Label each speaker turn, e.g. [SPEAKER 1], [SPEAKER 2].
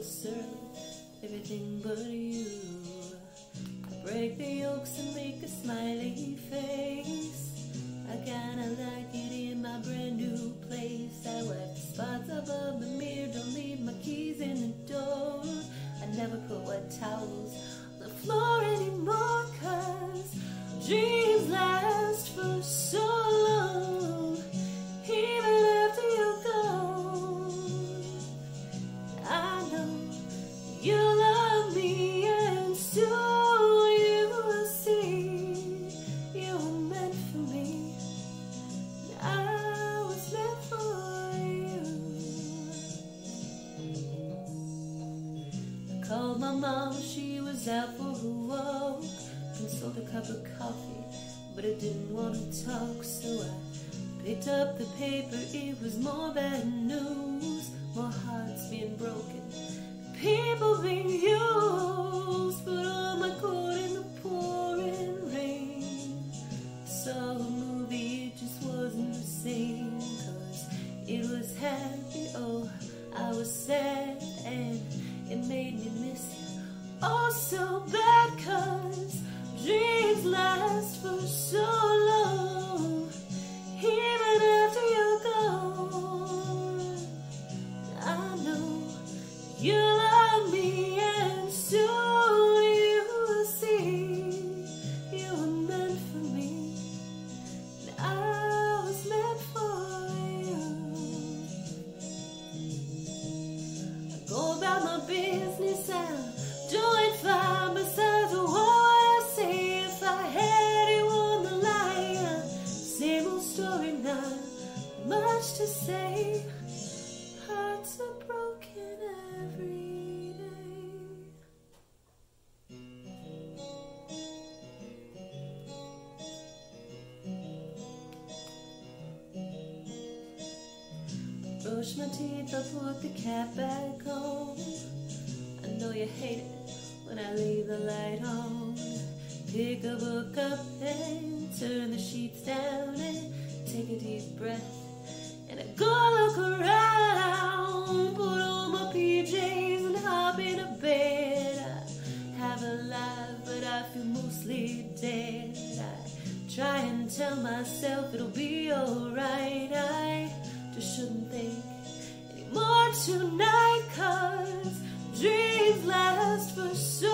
[SPEAKER 1] serve everything but you. I break the yolks and make a smiley face. I kinda like it in my brand new place. I wipe the spots above the mirror, don't leave my keys in the door. I never put wet towels on the floor anymore, 'cause dreams last for so long, even after you're gone. I know you love me, and soon you will see you were meant for me. I was meant for you. I called my mom, she was out for a walk. Consoled a cup of coffee, but I didn't want to talk, so I picked up the paper. It was more bad news, more hearts being broken, people being used. Put on my coat in the pouring rain. Saw a movie, it just wasn't the same, 'cause it was happy, oh, I was sad, and it made me miss you oh so bad, 'cause dreams last for so long, even after you're gone. I know you love me, and soon you will see you were meant for me, and I was meant for you. I go about my business, I'm doing fine. Besides, what I say, if I had you on the line, same old story, not much to say. Hearts are broken every day. Brush my teeth, I put the cap back on. I know you hate it when I leave the light on. Pick a book up and turn the sheets down and take a deep breath, and I go look around. Put on my PJs and hop in a bed. I have a life, but I feel mostly dead. I try and tell myself it'll be alright. I just shouldn't think anymore tonight, 'cause dreams last for so